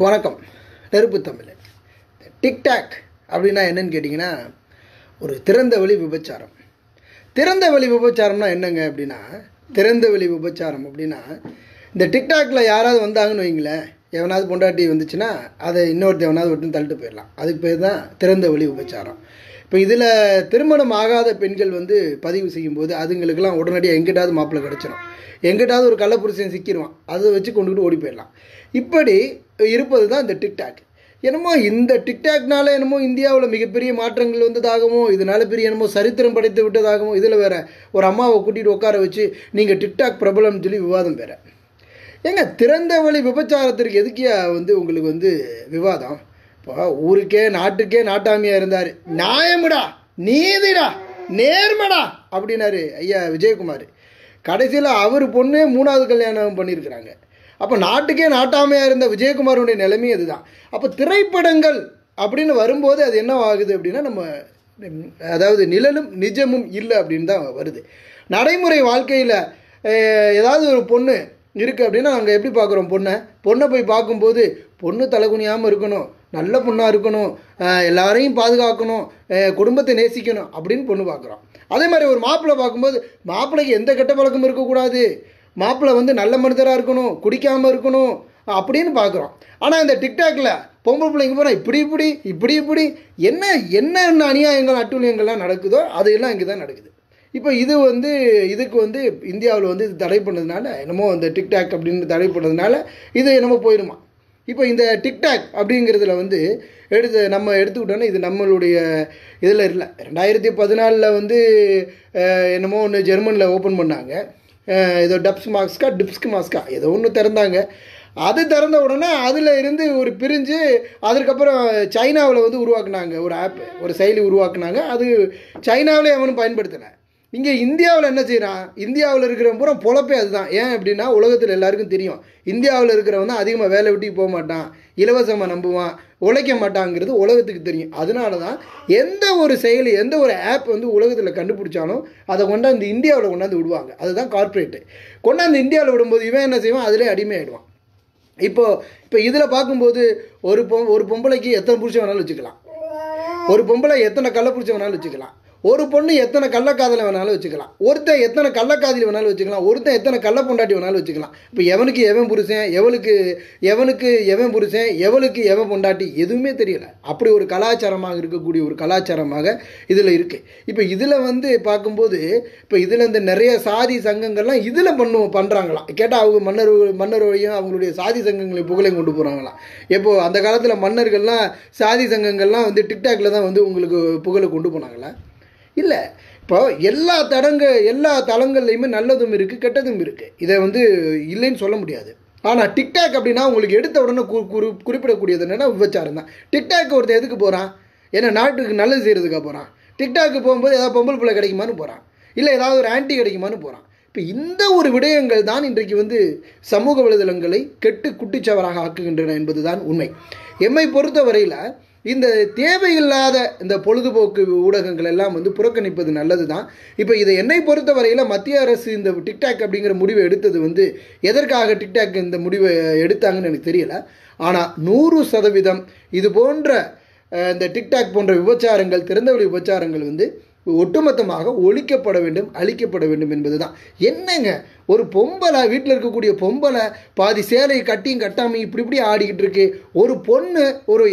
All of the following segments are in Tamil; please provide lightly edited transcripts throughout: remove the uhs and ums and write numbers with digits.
வணக்கம். நெருப்பு தமிழ். டிக்டாக் அப்படின்னா என்னன்னு கேட்டிங்கன்னா, ஒரு திறந்த வெளி விபச்சாரம். திறந்த வெளி விபச்சாரம்னா என்னங்க அப்படின்னா, திறந்த வெளி விபச்சாரம் அப்படின்னா, இந்த டிக்டாக்ல யாராவது வந்தாங்கன்னு வைங்களேன், எவனாவது பொண்டாட்டி வந்துச்சுன்னா அதை இன்னொருத்த எவனாவது ஒருத்தன் தள்ளிட்டு போயிடலாம். அதுக்கு பேர் தான் திறந்த வெளி விபச்சாரம். இப்போ இதில் திருமணம் ஆகாத பெண்கள் பதிவு செய்யும்போது அதுங்களுக்கெல்லாம் உடனடியாக எங்கிட்டாவது மாப்பிள்ளை கிடச்சிடும், எங்கிட்டாவது ஒரு கள்ளப்புருஷன் சிக்கிடுவான், அதை வச்சு கொண்டுக்கிட்டு ஓடி போயிடலாம். இப்படி இருப்பது தான் இந்த டிக்டாக். என்னமோ இந்த டிக்டாக்னால என்னமோ இந்தியாவில் மிகப்பெரிய மாற்றங்கள் வந்ததாகவும், இதனால பெரிய என்னமோ சரித்திரம் படைத்து விட்டதாகவும், இதில் வேற ஒரு அம்மாவை கூட்டிகிட்டு உட்கார வச்சு நீங்கள் டிக்டாக் பிரபலம்னு சொல்லி விவாதம் வேற. ஏங்க, திறந்த வழி விபச்சாரத்திற்கு எதுக்கியா உங்களுக்கு விவாதம்? இப்போ ஊருக்கே நாட்டுக்கே நாட்டாமியாக இருந்தார், நியாயமுடா, நீதிடா, நேர்மடா அப்படின்னாரு ஐயா விஜயகுமார். கடைசியில் அவர் பொண்ணு 3வது கல்யாணம் பண்ணியிருக்கிறாங்க. அப்போ நாட்டுக்கே நாட்டாமையாக இருந்த விஜயகுமாருடைய நிலைமை அதுதான். அப்போ திரைப்படங்கள் அப்படின்னு வரும்போது அது என்ன ஆகுது அப்படின்னா, நம்ம அதாவது நிழலும் நிஜமும் இல்லை அப்படின்னு தான் வருது. நடைமுறை வாழ்க்கையில் ஏதாவது ஒரு பொண்ணு இருக்குது அப்படின்னா நாங்கள் எப்படி பார்க்குறோம்? பொண்ணை போய் பார்க்கும்போது பொண்ணு தலைகுனியாமல் இருக்கணும், நல்ல பொண்ணாக இருக்கணும், எல்லாரையும் பாதுகாக்கணும், குடும்பத்தை நேசிக்கணும் அப்படின்னு பொண்ணு பார்க்குறோம். அதே மாதிரி ஒரு மாப்பிள்ளை பார்க்கும்போது மாப்பிள்ளைக்கு எந்த கெட்ட பழக்கமும் இருக்கக்கூடாது, மாப்பிள்ளை நல்ல மனிதராக இருக்கணும், குடிக்காமல் இருக்கணும் அப்படின்னு பார்க்குறோம். ஆனால் இந்த டிக்டாக்ல பொம்பளை பிள்ளைங்க போனால் இப்படி என்ன என்ன அநியாயங்கள் அட்டூழியங்கள்லாம் நடக்குதோ அதையெல்லாம் இங்கே தான் நடக்குது. இப்போ இது இதுக்கு இந்தியாவில் இது தடை பண்ணதுனால, என்னமோ இந்த டிக்டாக் அப்படின்னு தடை பண்ணதுனால இது என்னமோ போயிடுமா. இப்போ இந்த டிக்டாக் அப்படிங்கிறதுல நம்ம எடுத்துக்கிட்டோன்னா இது நம்மளுடைய இதில் இல்லை. 2014 என்னமோ ஒன்று ஜெர்மனியில் ஓப்பன் பண்ணாங்க, ஏதோ டிப்ஸ்க்கு மாஸ்கா ஏதோ ஒன்று திறந்தாங்க. அது திறந்த உடனே அதில் இருந்து ஒரு பிரிஞ்சு அதுக்கப்புறம் சைனாவில் உருவாக்குனாங்க ஒரு ஆப், ஒரு செயலி உருவாக்குனாங்க. அது சைனாவிலே அவனும் பயன்படுத்தின. இங்கே இந்தியாவில் என்ன செய்கிறான்? இந்தியாவில் இருக்கிறவன் பூரா பொழப்பே அதுதான். ஏன் அப்படின்னா, உலகத்தில் எல்லாருக்கும் தெரியும் இந்தியாவில் இருக்கிறவன் தான் அதிகமாக வேலை விட்டு போக மாட்டான், இலவசமாக நம்புவான், உழைக்க மாட்டாங்கிறது உலகத்துக்கு தெரியும். அதனால தான் எந்த ஒரு செயலி, எந்த ஒரு ஆப் உலகத்தில் கண்டுபிடிச்சாலும் அதை கொண்டாந்து இந்தியாவில் கொண்டாந்து விடுவாங்க. அதுதான் கார்ப்பரேட்டு. கொண்டாந்து இந்தியாவில் விடும்போது இவன் என்ன செய்வான்? அதிலே அடிமையாயிடுவான். இப்போ இதில் பார்க்கும்போது ஒரு பொம்பளைக்கு எத்தனை புருஷன் வேணாலும் வச்சுக்கலாம், ஒரு பொம்பளை எத்தனை கள்ள புருஷன் வேணாலும் வச்சுக்கலாம், ஒரு பொண்ணு எத்தனை கள்ளக்காதலை வேணாலும் வச்சுக்கலாம், ஒருத்தன் எத்தனை கள்ளக்காதலி வேணாலும் வச்சுக்கலாம், ஒருத்தன் எத்தனை கள்ள பொண்டாட்டி வேணாலும் வச்சுக்கலாம். இப்போ எவனுக்கு எவன் புருஷன், எவனுக்கு எவன் புருஷன், எவளுக்கு எவன் பொண்டாட்டி எதுவுமே தெரியல. அப்படி ஒரு கலாச்சாரமாக இருக்கக்கூடிய ஒரு கலாச்சாரமாக இதில் இருக்குது. இப்போ இதில் பார்க்கும்போது இப்போ இதில் இந்த நிறைய சாதி சங்கங்கள்லாம் இதில் பண்ணுறாங்களாம். கேட்டால் அவங்க மன்னர் வழியும் அவங்களுடைய சாதி சங்கங்களை புகழையும் கொண்டு போகிறாங்களாம். எப்போ அந்த காலத்தில் மன்னர்கள்லாம் சாதி சங்கங்கள்லாம் டிக்டாக்ல தான் உங்களுக்கு புகழை கொண்டு போனாங்களா? இல்லை. இப்போ எல்லா தளங்கள்லையுமே நல்லதும் இருக்குது, கெட்டதும் இருக்குது. இதை இல்லைன்னு சொல்ல முடியாது. ஆனால் டிக்டாக் அப்படின்னா உங்களுக்கு எடுத்த உடனே குறிப்பிடக்கூடியது என்னென்னா விபச்சாரம் தான். டிக்டாக் ஒருத்தர் எதுக்கு போகிறான்? ஏன்னா நாட்டுக்கு நல்லது செய்கிறதுக்காக போகிறான். டிக்டாக்கு போகும்போது ஏதாவது பொம்பளை பிள்ளை கிடைக்குமான்னு போகிறான், இல்லை ஏதாவது ஒரு ஆன்டி கிடைக்குமான்னு போகிறான். இப்போ இந்த ஒரு விடயங்கள் தான் இன்றைக்கு சமூக வலைதளங்களை கெட்டு குட்டிச்சவராக ஆக்குகின்றன என்பது தான் உண்மை. எம்மை பொறுத்தவரையில் இந்த தேவையில்லாத இந்த பொழுதுபோக்கு ஊடகங்கள் எல்லாம் புறக்கணிப்பது நல்லது தான். இப்போ இதை என்னை பொறுத்தவரையில் மத்திய அரசு இந்த டிக்டாக் அப்படிங்கிற முடிவை எடுத்தது எதற்காக டிக்டாக் இந்த முடிவை எடுத்தாங்கன்னு எனக்கு தெரியல. ஆனால் 100% இது போன்ற இந்த டிக்டாக் போன்ற விபச்சாரங்கள், திறந்தவெளி விபச்சாரங்கள் ஒட்டுமொத்தமாக ஒழிக்கப்பட வேண்டும், அழிக்கப்பட வேண்டும் என்பது தான். என்னங்க, ஒரு பொம்பளை வீட்டில் இருக்கக்கூடிய பொம்பளை பாதி சேலையை கட்டியும் கட்டாமையும் இப்படி ஆடிக்கிட்டு இருக்கு. ஒரு பொண்ணு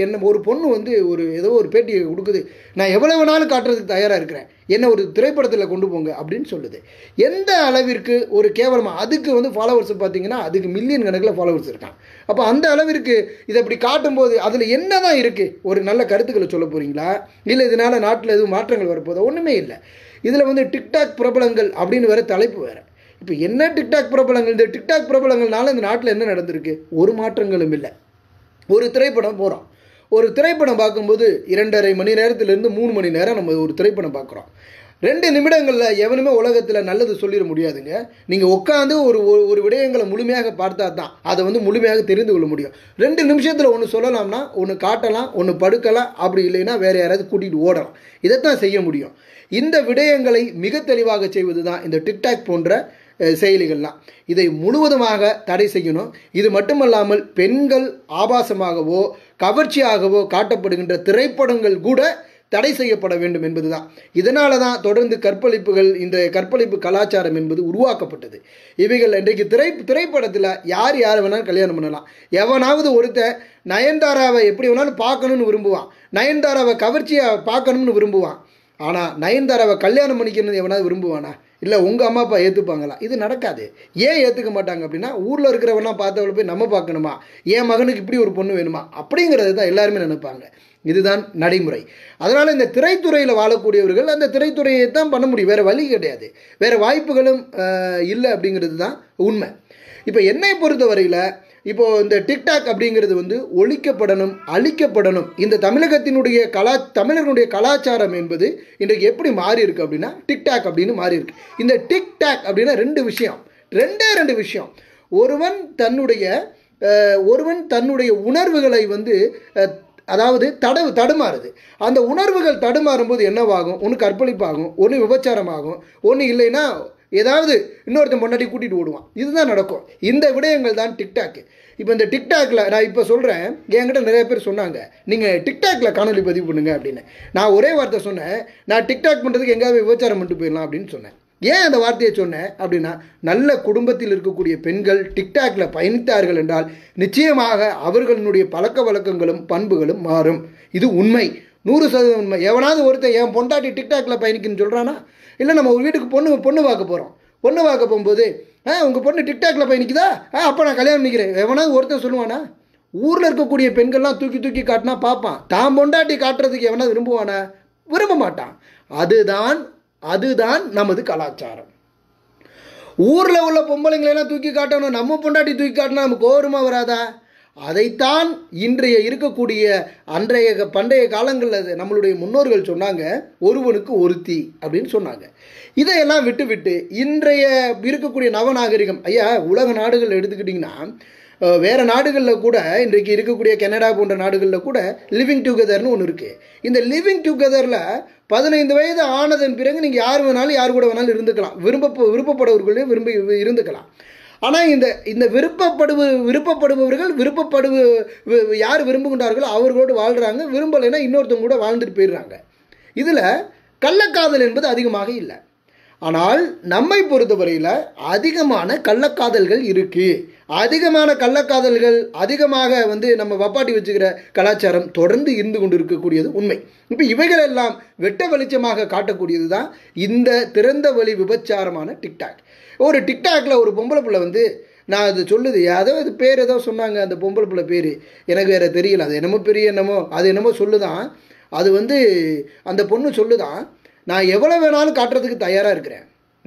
ஒரு ஏதோ ஒரு பேட்டியை கொடுக்குது, நான் எவ்வளவு வேணாலும் காட்டுறதுக்கு தயாராக இருக்கிறேன், என்ன ஒரு திரைப்படத்தில் கொண்டு போங்க அப்படின்னு சொல்லுது. எந்த அளவிற்கு ஒரு கேவலமாக அதுக்கு ஃபாலோவர்ஸ் பார்த்தீங்கன்னா அதுக்கு மில்லியன் கணக்கில் ஃபாலோவர்ஸ் இருக்கான். அப்போ அந்த அளவிற்கு இதை இப்படி காட்டும்போது அதில் என்ன தான் இருக்குது? ஒரு நல்ல கருத்துக்களை சொல்ல போகிறீங்களா, இல்லை இதனால் நாட்டில் எதுவும் மாற்றங்கள் வரப்போதா? ஒன்றுமே இல்லை. இதில் டிக்டாக் பிரபலங்கள் அப்படின்னு வேறு தலைப்பு வேறு. இப்போ என்ன டிக்டாக் பிரபலங்கள்? இந்த டிக்டாக் பிரபலங்கள்னால இந்த நாட்டில் என்ன நடந்திருக்கு? ஒரு மாற்றங்களும் இல்லை. ஒரு திரைப்படம் போகிறோம், ஒரு திரைப்படம் பார்க்கும்போது 2.5 மணி நேரத்திலிருந்து 3 மணி நேரம் நம்ம ஒரு திரைப்படம் பார்க்குறோம். 2 நிமிடங்களில் எவனுமே உலகத்தில் நல்லது சொல்லிட முடியாதுங்க. நீங்கள் உட்காந்து ஒரு விடயங்களை முழுமையாக பார்த்தா தான் அதை முழுமையாக தெரிந்து கொள்ள முடியும். 2 நிமிஷத்தில் ஒன்று சொல்லலாம்னா ஒன்று காட்டலாம், ஒன்று படுக்கலாம், அப்படி இல்லைன்னா வேறு யாராவது கூட்டிகிட்டு ஓடலாம். இதைத்தான் செய்ய முடியும். இந்த விடயங்களை மிக தெளிவாக செய்வது தான் இந்த டிக்டாக் போன்ற செயலிகள்லாம். இதை முழுவதுமாக தடை செய்யணும். இது மட்டுமல்லாமல் பெண்கள் ஆபாசமாகவோ கவர்ச்சியாகவோ காட்டப்படுகின்ற திரைப்படங்கள் கூட தடை செய்யப்பட வேண்டும் என்பதுதான். இதனால தான் தொடர்ந்து கற்பழிப்புகள், இந்த கற்பழிப்பு கலாச்சாரம் என்பது உருவாக்கப்பட்டது. இவைகள் இன்றைக்கு திரைப்படத்தில் யார் வேணாலும் கல்யாணம் பண்ணலாம். எவனாவது ஒருத்தன் நயன்தாராவை எப்படி வேணாலும் பார்க்கணும்னு விரும்புவான், நயன்தாராவை கவர்ச்சியாக பார்க்கணும்னு விரும்புவான். ஆனால் நயன்தாராவை கல்யாணம் பண்ணிக்கணும்னு எவனாவது விரும்புவானா? இல்லை உங்கள் அம்மா அப்பா ஏற்றுப்பாங்களா? இது நடக்காது. ஏன் ஏற்றுக்க மாட்டாங்க அப்படின்னா, ஊரில் இருக்கிறவனா பார்த்தவளை போய் நம்ம பார்க்கணுமா, என் மகனுக்கு இப்படி ஒரு பொண்ணு வேணுமா அப்படிங்கிறது தான் எல்லாருமே நினைப்பாங்க. இதுதான் நடைமுறை. அதனால் இந்த திரைத்துறையில் வாழக்கூடியவர்கள் அந்த திரைத்துறையை தான் பண்ண முடியும், வேறு வழி கிடையாது, வேறு வாய்ப்புகளும் இல்லை அப்படிங்கிறது தான் உண்மை. இப்போ என்னை பொறுத்தவரையில் இப்போது இந்த டிக்டாக் அப்படிங்கிறது வந்து ஒழிக்கப்படணும், அழிக்கப்படணும். இந்த தமிழகத்தினுடைய தமிழர்களுடைய கலாச்சாரம் என்பது இன்றைக்கு எப்படி மாறி இருக்கு அப்படின்னா டிக்டாக் அப்படின்னு மாறி இருக்கு. இந்த டிக்டாக் அப்படின்னா ரெண்டு விஷயம். ஒருவன் தன்னுடைய உணர்வுகளை வந்து அதாவது தடுமாறுது. அந்த உணர்வுகள் தடுமாறும்போது என்னவாகும்? ஒன்று கற்பழிப்பாகும், ஒன்று விபச்சாரமாகும், ஒன்று இல்லைன்னா ஏதாவது இன்னொருத்தன் முன்னாடி கூட்டிகிட்டு ஓடுவான். இதுதான் நடக்கும். இந்த விடயங்கள் தான் டிக்டாக்கு. இப்போ இந்த டிக்டாக்ல நான் இப்போ சொல்கிறேன், என்கிட்ட நிறைய பேர் சொன்னாங்க நீங்கள் டிக்டாக்ல காணொலி பதிவு பண்ணுங்க அப்படின்னு. நான் ஒரே வார்த்தை சொன்னேன், நான் டிக்டாக் பண்ணுறதுக்கு எங்கேயாவது விபச்சாரம் பண்ணிட்டு போயிடலாம் அப்படின்னு சொன்னேன். ஏன் அந்த வார்த்தையை சொன்னேன் அப்படின்னா, நல்ல குடும்பத்தில் இருக்கக்கூடிய பெண்கள் டிக்டாக்ல பயணித்தார்கள் என்றால் நிச்சயமாக அவர்களுடைய பழக்க வழக்கங்களும் பண்புகளும் மாறும். இது உண்மை, 100% உண்மை. எவனாவது ஒருத்தன் என் பொண்டாட்டி டிக்டாக்ல பயணிக்குன்னு சொல்கிறானா? இல்லை நம்ம ஒரு வீட்டுக்கு பொண்ணு பார்க்க போகிறோம், பொண்ணு பார்க்க போகும்போது உங்கள் பொண்ணு டிக்டாக்ல பயணிக்குதா, அப்போ நான் கல்யாணம் பண்ணிக்கிறேன் எவனாவது ஒருத்தன் சொல்லுவானா? ஊரில் இருக்கக்கூடிய பெண்கள்லாம் தூக்கி காட்டினா பார்ப்பான். தான் பொண்டாட்டி காட்டுறதுக்கு எவனாவது விரும்புவானா? விரும்ப மாட்டான். அதுதான் நமது கலாச்சாரம். ஊரில் உள்ள பொம்பளைங்களெல்லாம் தூக்கி காட்டணும், நம்ம பொண்டாட்டி தூக்கி காட்டினா நமக்கு கோவமா வராதா? அதைத்தான் இன்றைய இருக்கக்கூடிய பண்டைய காலங்களில் நம்மளுடைய முன்னோர்கள் சொன்னாங்க, ஒருவனுக்கு ஒருத்தி அப்படின்னு சொன்னாங்க. இதையெல்லாம் விட்டு இன்றைய இருக்கக்கூடிய நவநாகரிகம், ஐயா உலக நாடுகள் எடுத்துக்கிட்டிங்கன்னா வேறு நாடுகளில் கூட இன்றைக்கு இருக்கக்கூடிய கனடா போன்ற நாடுகளில் கூட லிவிங் டுகெதர்னு ஒன்று இருக்குது. இந்த லிவிங் டுகெதரில் 15 வயது ஆனதன் பிறகு நீங்கள் யார் கூட வேணாலும் இருந்துக்கலாம், விருப்பப்படுவர்களே இருந்துக்கலாம். ஆனால் இந்த விருப்பப்படுபவர்கள் யார் விரும்புகின்றார்களோ அவர்களோடு வாழ்கிறாங்க, விரும்பலைன்னா இன்னொருத்தவங்க கூட வாழ்ந்துட்டு போயிடுறாங்க. இதில் கள்ளக்காதல் என்பது அதிகமாக இல்லை. ஆனால் நம்மை பொறுத்தவரையில் அதிகமான கள்ளக்காதல்கள் இருக்குது. அதிகமாக வந்து நம்ம வப்பாட்டி வச்சுக்கிற கலாச்சாரம் தொடர்ந்து இருந்து கொண்டு இருக்கக்கூடியது உண்மை. இப்போ இவைகள் எல்லாம் வெட்ட வெளிச்சமாக காட்டக்கூடியது தான் இந்த திறந்த வழி விபச்சாரமான டிக்டாக். ஒரு டிக்டாக்ல ஒரு பொம்பளை பிள்ளை வந்து, நான் அது சொல்லுது அது பேர் ஏதோ சொன்னாங்க, அந்த பொம்பளை பிள்ளை பேர் எனக்கு வேறு தெரியல, அது என்னமோ சொல்லுதான். அது வந்து அந்த பொண்ணு சொல்லுதான், நான் எவ்வளோ வேணாலும் காட்டுறதுக்கு தயாராக இருக்கிறேன்.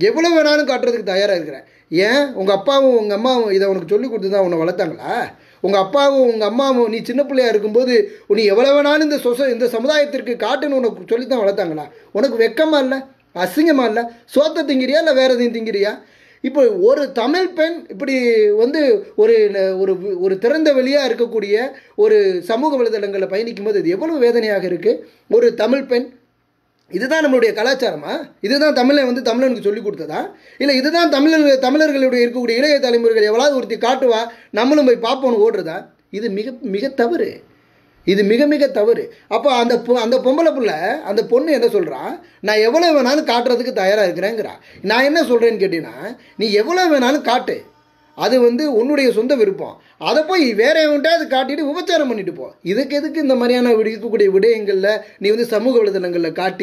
ஏன் உங்கள் அப்பாவும் உங்கள் அம்மாவும் இதை உனக்கு சொல்லி கொடுத்து தான் உன்னை வளர்த்தாங்களா? உங்கள் அப்பாவும் உங்கள் அம்மாவும் நீ சின்ன பிள்ளையாக இருக்கும்போது நீ எவ்வளோ வேணாலும் இந்த சமுதாயத்திற்கு காட்டுன்னு உனக்கு சொல்லி தான் வளர்த்தாங்களா? உனக்கு வெக்கமாக இல்லை, அசிங்கமாக இல்லை? சோத்தை திங்கிறியா இல்லை வேறு எதையும் திங்கிறியா? இப்போ ஒரு தமிழ் பெண் இப்படி வந்து ஒரு திறந்த வெளியாக இருக்கக்கூடிய ஒரு சமூக வலைதளங்களில் பயணிக்கும் போது இது எவ்வளவு வேதனையாக இருக்குது. ஒரு தமிழ் பெண், இதுதான் நம்மளுடைய கலாச்சாரமா? இதுதான் தமிழனுக்கு சொல்லிக் கொடுத்ததா? இல்லை இதுதான் தமிழர்களுடைய இருக்கக்கூடிய இளைய தலைமுறைகள் எவ்வளவு ஒருத்தி காட்டுவா, நம்மளும் போய் பார்ப்போன்னு ஓடுறதா? இது மிக மிக தவறு. அப்போ அந்த பொம்பளை பிள்ளை, அந்த பொண்ணு என்ன சொல்கிறா, நான் எவ்வளோ வேணாலும் காட்டுறதுக்கு தயாராக இருக்கிறேங்கிறா. நான் என்ன சொல்கிறேன்னு கேட்டீங்கன்னா, நீ எவ்வளோ வேணாலும் காட்டு, அது வந்து உன்னுடைய சொந்த விருப்பம். அதை போய் வேற எவன்ட்டாவது காட்டிட்டு விபச்சாரம் பண்ணிட்டு போ. எதுக்கு இந்த மாதிரியான இருக்கக்கூடிய விடயங்களில் நீ வந்து சமூக வலைதளங்களில் காட்டி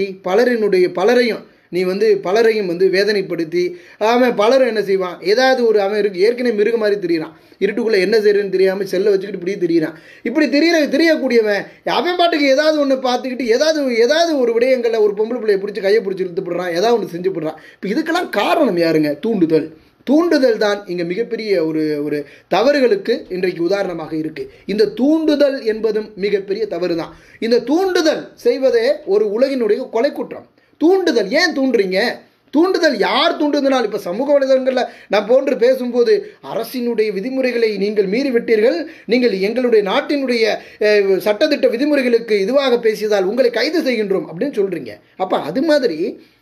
பலரையும் வந்து வேதனைப்படுத்தி, பலரும் என்ன செய்வான், ஏதாவது அவன் ஏற்கனவே மிருக மாதிரி திரியிறான், இருட்டுக்குள்ளே என்ன செய்யறதுன்னு தெரியாமல் செல்லை வச்சுக்கிட்டு இப்படி திரியிறான். இப்படி தெரியக்கூடியவன் அவன் பாட்டுக்கு ஏதாவது ஒன்று பார்த்துக்கிட்டு ஏதாவது ஒரு விடயங்களில் ஒரு பொம்பளை பிள்ளையை பிடிச்சி கையை பிடிச்சி இழுத்து போடுறான், ஏதாவது ஒன்று செஞ்சு போடுறான். இப்போ இதுக்கெல்லாம் காரணம் யாருங்க? தூண்டுதல் தான் இங்கே மிகப்பெரிய ஒரு தவறுகளுக்கு இன்றைக்கு உதாரணமாக இருக்குது. இந்த தூண்டுதல் என்பதும் மிகப்பெரிய தவறு தான். இந்த தூண்டுதல் செய்வதே ஒரு உலகினுடைய கொலை குற்றம். தூண்டுதல் ஏன் தூண்டுறீங்க? தூண்டுதல் யார் தூண்டுதனால்? இப்போ சமூக வலைதளங்களில் நான் போன்று பேசும்போது, அரசினுடைய விதிமுறைகளை நீங்கள் மீறிவிட்டீர்கள், நீங்கள் எங்களுடைய நாட்டினுடைய சட்டத்திட்ட விதிமுறைகளுக்கு இதுவாக பேசியதால் உங்களை கைது செய்கின்றோம் அப்படின்னு சொல்கிறீங்க. அப்போ அது மாதிரி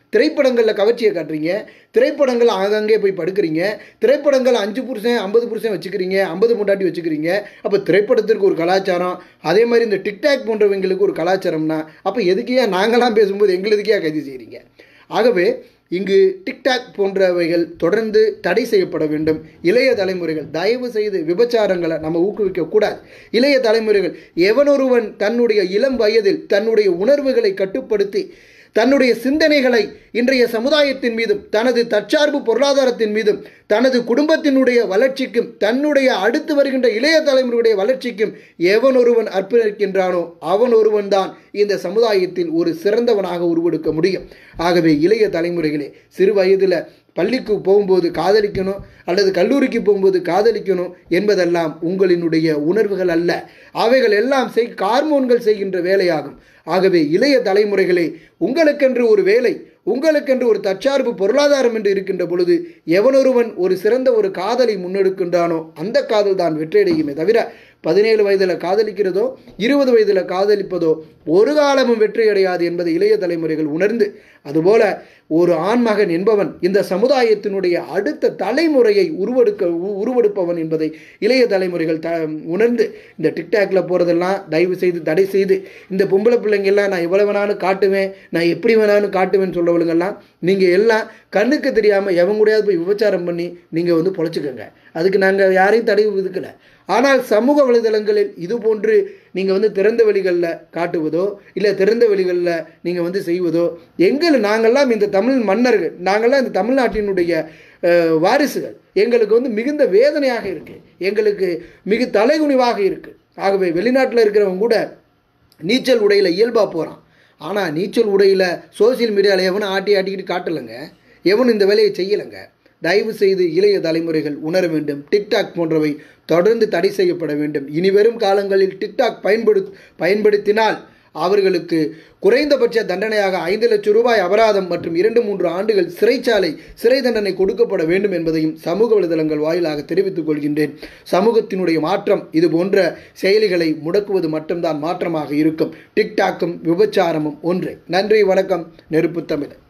திரைப்படங்களில் கவர்ச்சியை காட்டுறீங்க, திரைப்படங்கள் ஆங்காங்கே போய் படுக்கிறீங்க, திரைப்படங்கள் 5 புருஷன் 50 புருஷன் வச்சுக்கிறீங்க, 50 பொண்டாட்டி வச்சுக்கிறீங்க. அப்போ திரைப்படத்திற்கு ஒரு கலாச்சாரம், அதே மாதிரி இந்த டிக்டாக் போன்றவங்களுக்கு ஒரு கலாச்சாரம்னா அப்போ எதுக்கே நாங்களாம் பேசும்போது எங்களுக்கே கைது செய்கிறீங்க? ஆகவே இங்கு டிக்டாக் போன்றவைகள் தொடர்ந்து தடை செய்யப்பட வேண்டும். இளைய தலைமுறைகள் தயவு செய்து விபச்சாரங்களை நம்ம ஊக்குவிக்கக்கூடாது. இளைய தலைமுறைகள் எவனொருவன் தன்னுடைய இளம் வயதில் தன்னுடைய உணர்வுகளை கட்டுப்படுத்தி தன்னுடைய சிந்தனைகளை இன்றைய சமுதாயத்தின் மீதும் தனது தற்சார்பு பொருளாதாரத்தின் மீதும் தனது குடும்பத்தினுடைய வளர்ச்சிக்கும் தன்னுடைய அடுத்து வருகின்ற இளைய தலைமுறையுடைய வளர்ச்சிக்கும் எவனொருவன் அர்ப்பணிக்கின்றானோ அவன் ஒருவன் தான் இந்த சமுதாயத்தில் ஒரு சிறந்தவனாக உருவெடுக்க முடியும். ஆகவே இளைய தலைமுறைகளே, சிறு வயதில் பள்ளிக்கு போகும்போது காதலிக்கணும் அல்லது கல்லூரிக்கு போகும்போது காதலிக்கணும் என்பதெல்லாம் உங்களினுடைய உணர்வுகள் அல்ல. அவைகள் எல்லாம் ஹார்மோன்கள் செய்கின்ற வேலையாகும். ஆகவே இளைய தலைமுறைகளே, உங்களுக்கென்று ஒரு வேலை, உங்களுக்கென்று ஒரு தற்சார்பு பொருளாதாரம் என்று இருக்கின்ற பொழுது எவனொருவன் ஒரு சிறந்த ஒரு காதலை முன்னெடுக்கின்றானோ அந்த காதல் தான் வெற்றியடையுமே தவிர 17 வயதில் காதலிக்கிறதோ 20 வயதில் காதலிப்பதோ ஒரு காலமும் வெற்றியடையாது என்பதை இளைய தலைமுறைகள் உணர்ந்து, அதுபோல ஒரு ஆண்மகன் என்பவன் இந்த சமுதாயத்தினுடைய அடுத்த தலைமுறையை உருவெடுப்பவன் என்பதை இளைய தலைமுறைகள் உணர்ந்து இந்த டிக்டாக்ல போகிறதெல்லாம் தயவு செய்து தடை செய்து, இந்த பொம்பளை பிள்ளைங்கெல்லாம் நான் எவ்வளவு வேணாலும் காட்டுவேன், நான் எப்படி வேணாலும் காட்டுவேன்னு சொல்றவங்களுங்கெல்லாம் நீங்கள் எல்லாம் கண்ணுக்கு தெரியாமல் எவங்க கூடயாவது போய் விபச்சாரம் பண்ணி நீங்கள் பொழைச்சிக்கோங்க. அதுக்கு நாங்கள் யாரையும் தடை விதிக்கலை. ஆனால் சமூக வலைதளங்களில் இது போன்று நீங்கள் திறந்த வெளிகளில் காட்டுவதோ இல்லை திறந்த வெளிகளில் நீங்கள் செய்வதோ நாங்கள்லாம் இந்த தமிழ் மன்னர்கள், நாங்கள்லாம் இந்த தமிழ்நாட்டினுடைய வாரிசுகள், எங்களுக்கு மிகுந்த வேதனையாக இருக்குது, எங்களுக்கு மிகு தலைகுனிவாக இருக்குது. ஆகவே வெளிநாட்டில் இருக்கிறவங்க கூட நீச்சல் உடையில் இயல்பாக போகிறான். ஆனால் நீச்சல் உடையில் சோசியல் மீடியாவில் எவனும் ஆட்டிக்கிட்டு காட்டலைங்க, எவனும் இந்த வேலையை செய்யலைங்க. தயவு செய்து இளைய தலைமுறைகள் உணர வேண்டும். டிக்டாக் போன்றவை தொடர்ந்து தடை செய்யப்பட வேண்டும். இனி வரும் காலங்களில் டிக்டாக் பயன்படுத்தினால் அவர்களுக்கு குறைந்தபட்ச தண்டனையாக 5 லட்சம் ரூபாய் அபராதம் மற்றும் 2-3 ஆண்டுகள் சிறை தண்டனை கொடுக்கப்பட வேண்டும் என்பதையும் சமூக வலைதளங்கள் வாயிலாக தெரிவித்துக் கொள்கின்றேன். சமூகத்தினுடைய மாற்றம் இது போன்ற செயலிகளை முடக்குவது மட்டும்தான் மாற்றமாக இருக்கும். டிக்டாக்கும் விபச்சாரமும் ஒன்றே. நன்றி, வணக்கம். நெருப்பு தமிழ்.